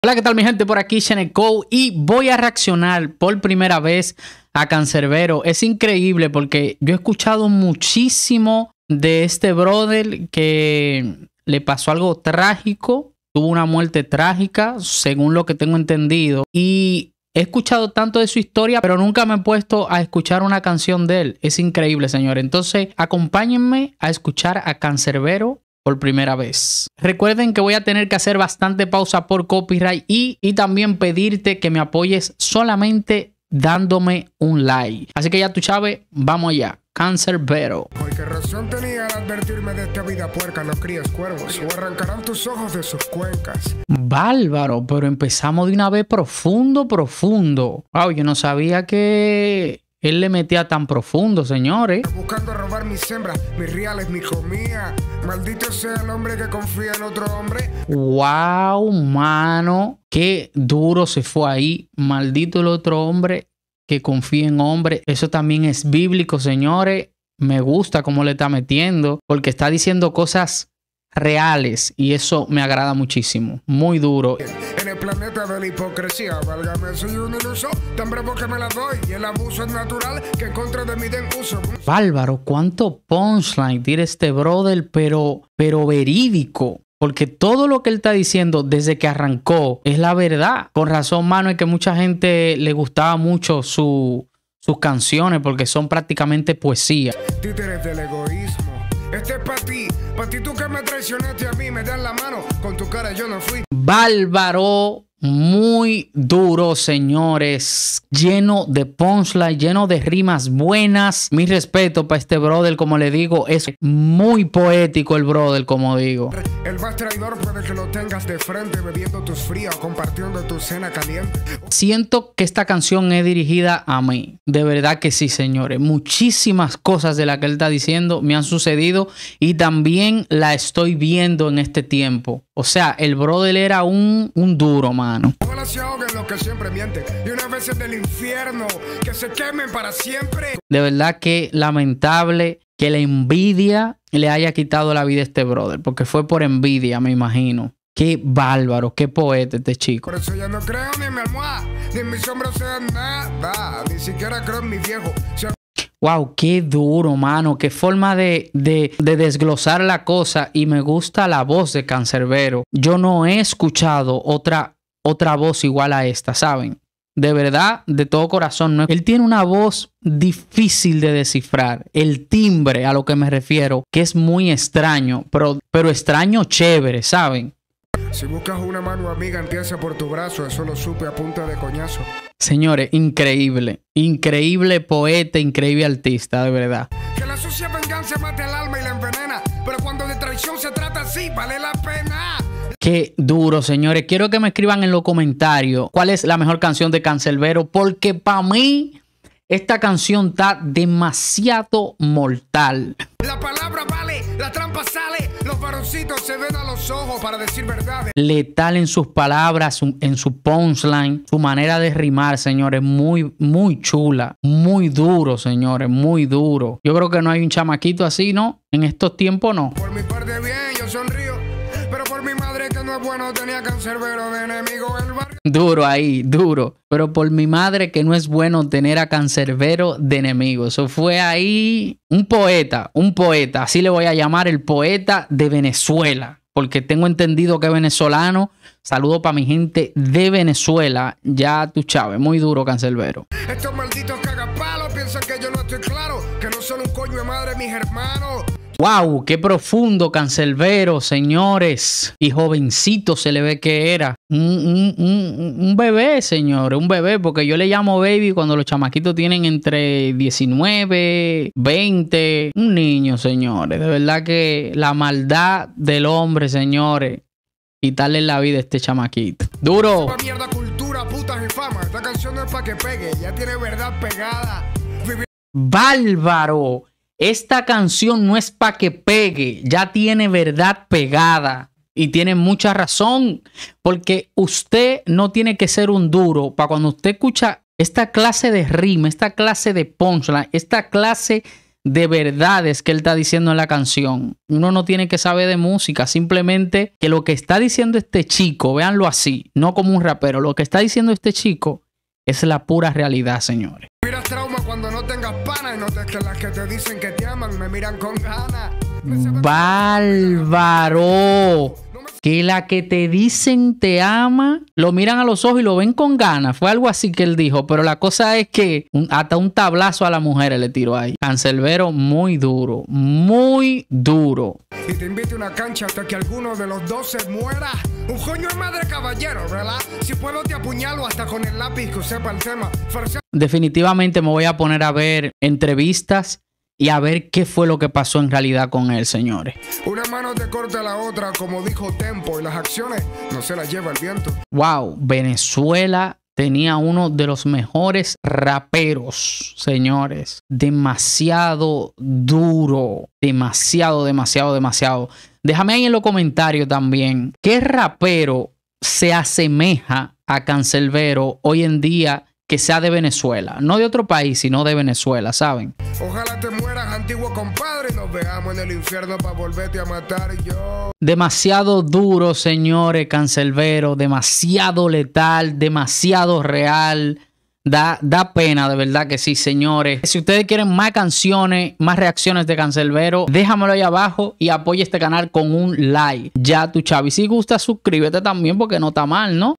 Hola, ¿qué tal mi gente? Por aquí Sheneco y voy a reaccionar por primera vez a Canserbero. Es increíble porque yo he escuchado muchísimo de este brother que le pasó algo trágico, tuvo una muerte trágica, según lo que tengo entendido. Y he escuchado tanto de su historia, pero nunca me he puesto a escuchar una canción de él. Es increíble, señores. Entonces, acompáñenme a escuchar a Canserbero por primera vez. Recuerden que voy a tener que hacer bastante pausa por copyright y también pedirte que me apoyes solamente dándome un like. Así que ya tú sabes, vamos allá. Canserbero. Porque razón tenía al advertirme de esta vida puerca, no críes cuervos o arrancarán tus ojos de sus cuencas. Bárbaro, pero empezamos de una vez profundo. Wow, yo no sabía que él le metía tan profundo, señores. Buscando robar mis hembras, mis reales, mi comida. Maldito sea el hombre que confía en otro hombre. Wow, mano. Qué duro se fue ahí. Maldito el otro hombre que confía en hombre. Eso también es bíblico, señores. Me gusta cómo le está metiendo, porque está diciendo cosas reales y eso me agrada muchísimo. Muy duro. En el planeta de la hipocresía, válgame, soy un iluso, tan bravo que me la doy, y el abuso es natural, que en contra de mí den uso. Bárbaro, cuánto punchline tira este brother, pero verídico. Porque todo lo que él está diciendo desde que arrancó es la verdad. Con razón, mano, es que mucha gente le gustaba mucho sus canciones porque son prácticamente poesía. Títeres del egoísmo. Este es para ti tú que me traicionaste a mí, me das la mano, con tu cara yo no fui. Bárbaro, muy duro, señores. Lleno de punchline, lleno de rimas buenas. Mi respeto para este brother, como le digo, es muy poético el brother, como digo. El más traidor puede que lo tengas de frente, bebiendo tus frías, compartiendo tu cena caliente. Siento que esta canción es dirigida a mí. De verdad que sí, señores. Muchísimas cosas de las que él está diciendo me han sucedido y también la estoy viendo en este tiempo. O sea, el brother era un duro, mano. Ojalá se ahoguen los que siempre mienten y unas veces del infierno que se quemen para siempre. De verdad que lamentable que la envidia le haya quitado la vida a este brother, porque fue por envidia, me imagino. Qué bárbaro, qué poeta este chico. Por eso ya no creo ni en mi almohada, ni en mis hombros sean nada, ni siquiera creo en mi viejo. Wow, qué duro, mano. Qué forma de desglosar la cosa. Y me gusta la voz de Canserbero. Yo no he escuchado otra voz igual a esta, ¿saben? De verdad, de todo corazón. ¿No? Él tiene una voz difícil de descifrar. El timbre, a lo que me refiero, que es muy extraño, pero extraño chévere, ¿saben? Si buscas una mano amiga, empieza por tu brazo. Eso lo supe a punta de coñazo. Señores, increíble. Increíble poeta, increíble artista, de verdad. Que la sucia venganza mate al alma y la envenena. Pero cuando de traición se trata así, vale la pena. Qué duro, señores. Quiero que me escriban en los comentarios cuál es la mejor canción de Canserbero, porque para mí esta canción está demasiado mortal. La palabra vale, la trampa sale, los varoncitos se ven a los ojos para decir verdades. Letal en sus palabras, en su punchline, su manera de rimar, señores, muy chula, muy duro, señores, muy duro. Yo creo que no hay un chamaquito así, ¿no? En estos tiempos no. Por mi parte bien, yo sonrío, pero por mi madre que no es bueno tenía Canserbero de enemigo el barrio. Duro ahí, duro. Pero por mi madre que no es bueno tener a Canserbero de enemigo. Eso fue ahí un poeta, así le voy a llamar, el poeta de Venezuela. Porque tengo entendido que es venezolano. Saludo para mi gente de Venezuela. Ya tú sabes, muy duro Canserbero. Estos malditos cagapalos piensan que yo no estoy claro, que no son un coño de madre mis hermanos. Wow, qué profundo Canserbero, señores. Y jovencito se le ve que era. Un bebé, señores. Un bebé, porque yo le llamo baby cuando los chamaquitos tienen entre 19, 20. Un niño, señores. De verdad que la maldad del hombre, señores. Quitarle la vida a este chamaquito. ¡Duro! Mierda, cultura, putas y fama. Esta canción no es para que pegue, ya tiene verdad pegada. ¡Bárbaro! Esta canción no es para que pegue, ya tiene verdad pegada. Y tiene mucha razón, porque usted no tiene que ser un duro para cuando usted escucha esta clase de rima, esta clase de punchline, esta clase de verdades que él está diciendo en la canción. Uno no tiene que saber de música, simplemente que lo que está diciendo este chico, véanlo así, no como un rapero, lo que está diciendo este chico es la pura realidad, señores. Mira trauma cuando no tengas pana y notes que las que te dicen que te aman me miran con ganas. Bárbaro. Que la que te dicen te ama, lo miran a los ojos y lo ven con ganas. Fue algo así que él dijo. Pero la cosa es que hasta un tablazo a la mujer le tiró ahí. Canserbero muy duro. Muy duro. Y te invito a una cancha hasta que alguno de los dos se muera. Un coño es madre caballero, ¿verdad? Si puedo te apuñalo hasta con el lápiz que sepa el tema. Definitivamente me voy a poner a ver entrevistas y a ver qué fue lo que pasó en realidad con él, señores. Una mano te corta la otra, como dijo Tempo, y las acciones no se las lleva el viento. Wow, Venezuela tenía uno de los mejores raperos, señores. Demasiado duro. Demasiado. Déjame ahí en los comentarios también. ¿Qué rapero se asemeja a Canserbero hoy en día que sea de Venezuela? No de otro país, sino de Venezuela, ¿saben? Ojalá te mueras, antiguo compadre, y nos veamos en el infierno para volverte a matar yo. Demasiado duro, señores, Canserbero. Demasiado letal, demasiado real. Da pena, de verdad que sí, señores. Si ustedes quieren más canciones, más reacciones de Canserbero, déjamelo ahí abajo y apoya este canal con un like. Ya tú, Chavi. Si gusta, suscríbete también porque no está mal, ¿no?